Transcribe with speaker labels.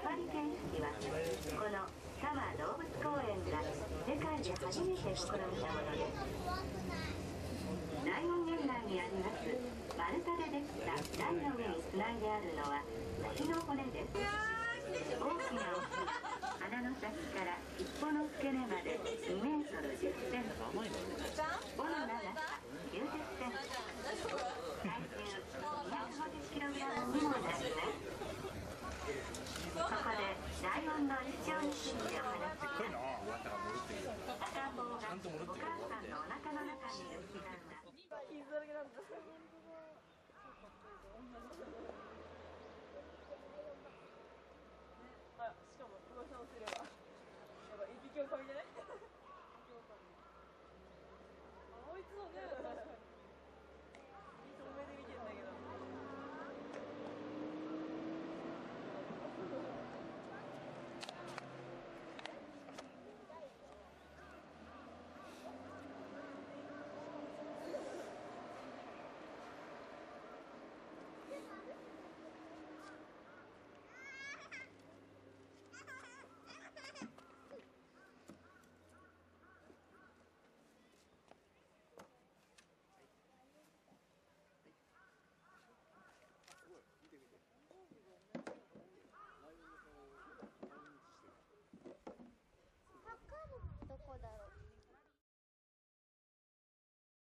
Speaker 1: り犬式はこの多摩動物公園が世界で初めて試みたものです。ライオン園内にあります丸太でできた台の上につないであるのは牛の骨です。大きなオスは鼻の先から尻尾の付け根まで2メートル10センチ、尾の長さ90センチ、体重250キログラムにもなります。ここでライオンの一生についてお話しします。赤ん坊がお母さんのお腹の中にいる時間は
Speaker 2: 傷だらけなんだ。あ、しかも噂をすればやばい、一匹狼じゃない？あいつのね